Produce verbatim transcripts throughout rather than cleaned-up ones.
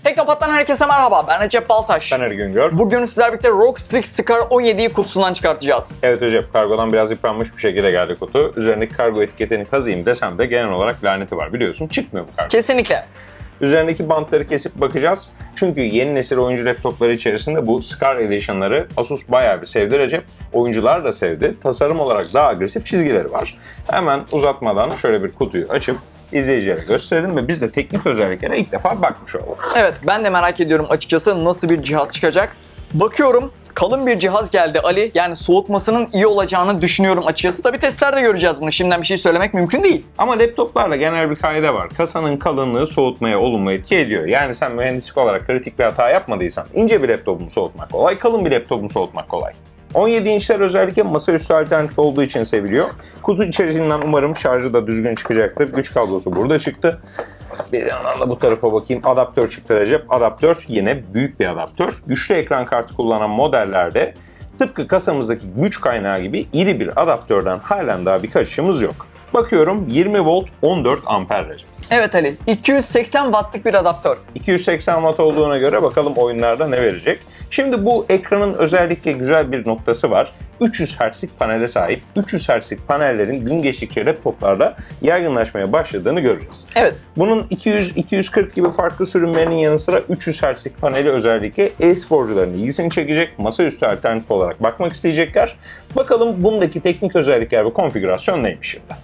Teknopat'tan herkese merhaba, ben Recep Baltaş. Ben Ali Güngör. Bugün sizlerle birlikte ROG Strix Scar on yediyi kutusundan çıkartacağız. Evet Recep, kargodan biraz yıpranmış bir şekilde geldi kutu. Üzerindeki kargo etiketini kazıyım desem de genel olarak laneti var, biliyorsun. Çıkmıyor bu kargo. Kesinlikle. Üzerindeki bantları kesip bakacağız. Çünkü yeni nesil oyuncu laptopları içerisinde bu Scar Edition'ları Asus bayağı bir sevdi Recep. Oyuncular da sevdi. Tasarım olarak daha agresif çizgileri var. Hemen uzatmadan şöyle bir kutuyu açıp izleyicilere gösterelim ve biz de teknik özelliklere ilk defa bakmış olalım. Evet, ben de merak ediyorum açıkçası nasıl bir cihaz çıkacak. Bakıyorum, kalın bir cihaz geldi Ali. Yani soğutmasının iyi olacağını düşünüyorum açıkçası. Tabii testlerde göreceğiz bunu. Şimdiden bir şey söylemek mümkün değil. Ama laptoplarla genel bir kaide var. Kasanın kalınlığı soğutmaya olumlu etki ediyor. Yani sen mühendislik olarak kritik bir hata yapmadıysan ince bir laptopumu soğutmak kolay, kalın bir laptopumu soğutmak kolay. on yedi inçler özellikle masaüstü alternatif olduğu için seviliyor. Kutu içerisinden umarım şarjı da düzgün çıkacaktır. Güç kablosu burada çıktı. Bir yandan da bu tarafa bakayım. Adaptör çıktı Recep. Adaptör yine büyük bir adaptör. Güçlü ekran kartı kullanan modellerde tıpkı kasamızdaki güç kaynağı gibi iri bir adaptörden halen daha bir kaçışımız yok. Bakıyorum yirmi volt on dört amper Recep. Evet Ali, iki yüz seksen wattlık bir adaptör. iki yüz seksen watt olduğuna göre bakalım oyunlarda ne verecek. Şimdi bu ekranın özellikle güzel bir noktası var. üç yüz hertzlik panele sahip. üç yüz hertzlik panellerin gün geçtikçe laptoplarda yaygınlaşmaya başladığını göreceğiz. Evet. Bunun iki yüz iki yüz kırk gibi farklı sürümlerinin yanı sıra üç yüz hertzlik paneli özellikle e-sporcuların ilgisini çekecek. Masaüstü alternatif olarak bakmak isteyecekler. Bakalım bundaki teknik özellikler ve konfigürasyon neymiş şimdi.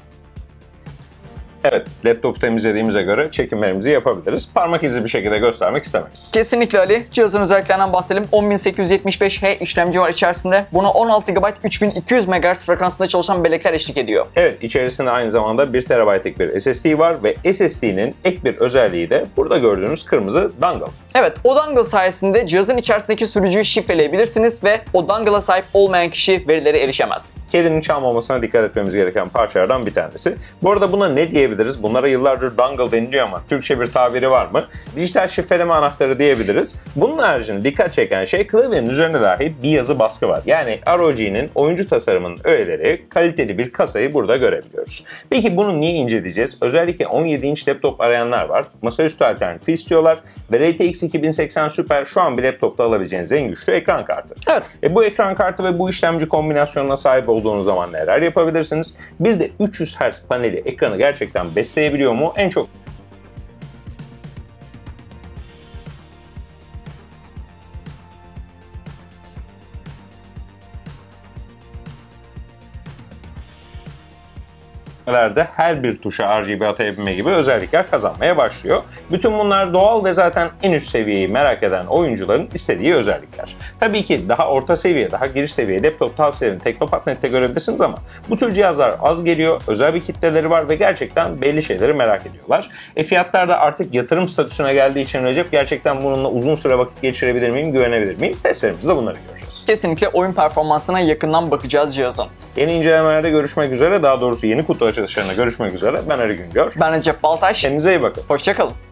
Evet, laptopu temizlediğimize göre çekimlerimizi yapabiliriz. Parmak izi bir şekilde göstermek istemeyiz. Kesinlikle Ali. Cihazın özelliklerinden bahsedelim. on bin sekiz yüz yetmiş beş H işlemci var içerisinde. Buna on altı gigabayt üç bin iki yüz megahertz frekansında çalışan bellekler eşlik ediyor. Evet, içerisinde aynı zamanda bir terabaytlık bir S S D var ve S S D'nin ek bir özelliği de burada gördüğünüz kırmızı dongle. Evet, o dongle sayesinde cihazın içerisindeki sürücüyü şifreleyebilirsiniz ve o dongle'a sahip olmayan kişi verilere erişemez. Kedinin çalmamasına dikkat etmemiz gereken parçalardan bir tanesi. Bu arada buna ne diyebiliriz? Bunlara yıllardır dongle deniliyor ama Türkçe bir tabiri var mı? Dijital şifreleme anahtarı diyebiliriz. Bunun haricinde dikkat çeken şey klavyenin üzerinde dahi bir yazı baskı var. Yani R O G'nin oyuncu tasarımının öğeleri, kaliteli bir kasayı burada görebiliyoruz. Peki bunu niye inceleyeceğiz? Özellikle on yedi inç laptop arayanlar var. Masaüstü alternatifi istiyorlar ve R T X iki bin seksen Super şu an bir laptopta alabileceğiniz en güçlü ekran kartı. Evet. E bu ekran kartı ve bu işlemci kombinasyonuna sahip olduğunuz zaman neler yapabilirsiniz? Bir de üç yüz hertz paneli ekranı gerçekten besleyebiliyor mu? En çok her bir tuşa R G B atayabilme gibi özellikler kazanmaya başlıyor. Bütün bunlar doğal ve zaten en üst seviyeyi merak eden oyuncuların istediği özellikler. Tabii ki daha orta seviye, daha giriş seviye laptop tavsiyelerini Teknopat nokta net'te görebilirsiniz ama bu tür cihazlar az geliyor, özel bir kitleleri var ve gerçekten belli şeyleri merak ediyorlar. E fiyatlar da artık yatırım statüsüne geldiği için Recep, gerçekten bununla uzun süre vakit geçirebilir miyim, güvenebilir miyim? Testlerimizde bunları göreceğiz. Kesinlikle oyun performansına yakından bakacağız cihazın. Yeni incelemelerde görüşmek üzere, daha doğrusu yeni kutu açılışlarına görüşmek üzere. Ben Ali Güngör. Ben Recep Baltaş. Kendinize iyi bakın. Hoşça kalın.